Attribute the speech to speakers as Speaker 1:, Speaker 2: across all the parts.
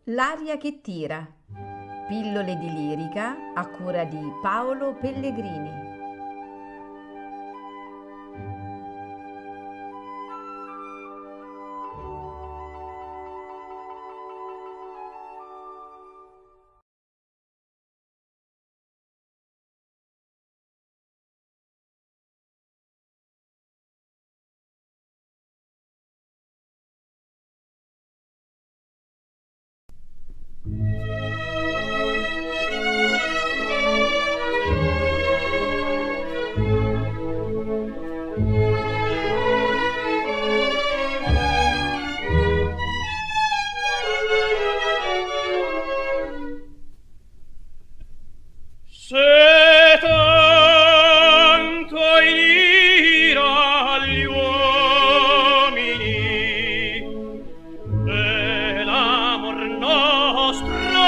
Speaker 1: L'aria che tira. Pillole di lirica a cura di Paolo Pellegrini.
Speaker 2: Se tanto hai ira agli uomini e l'amor nostro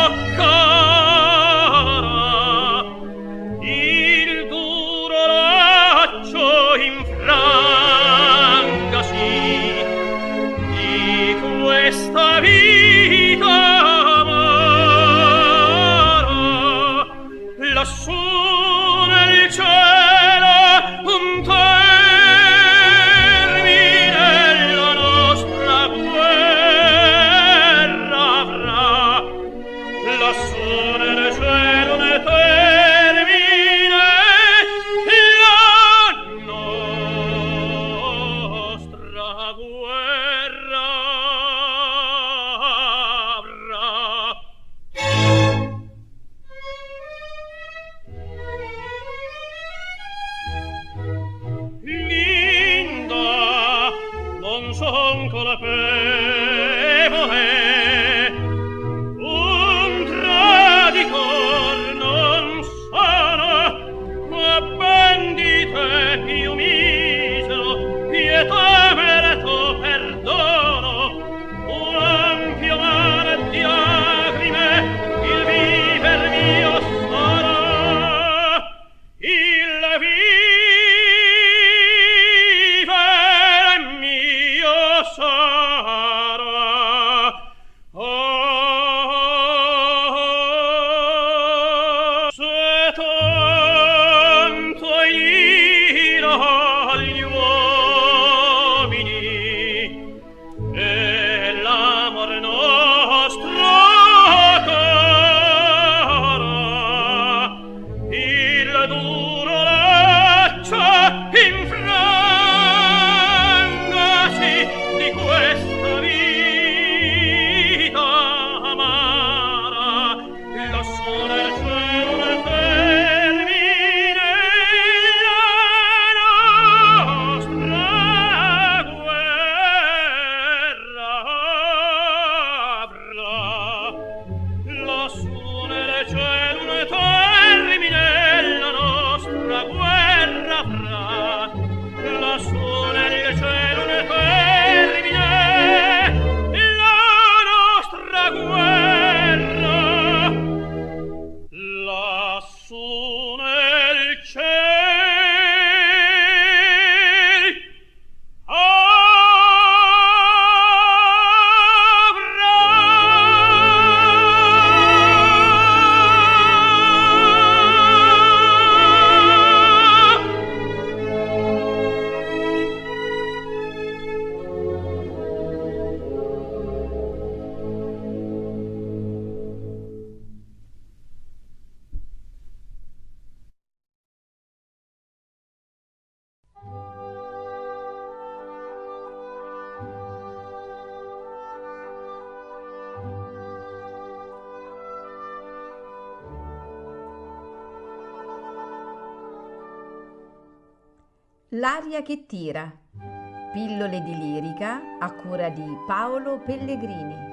Speaker 2: cara, il duro laccio infrangasi di questa vita lassù nel cielo un termine la nostra guerra avrà. Lassù nel cielo un termine la nostra guerra avrà. Linda, non son colpevole, un traditor non sono, ma ben di te più misero, pietà merito perdono, un ampio mare di lacrime, il viver mio sarà, il vivere mio sarà. Se tanto ira agli uomini e l'amor nostro cara, il duro laccio infrangasi di questa vita amara, lassù nel cielo nel termine la nostra guerra avrà. Lassù nel cielo un termine la nostra guerra avrà. Lassù nel cielo un termine la nostra guerra. Lassù nel cielo
Speaker 1: L'aria che tira. Pillole di lirica a cura di Paolo Pellegrini.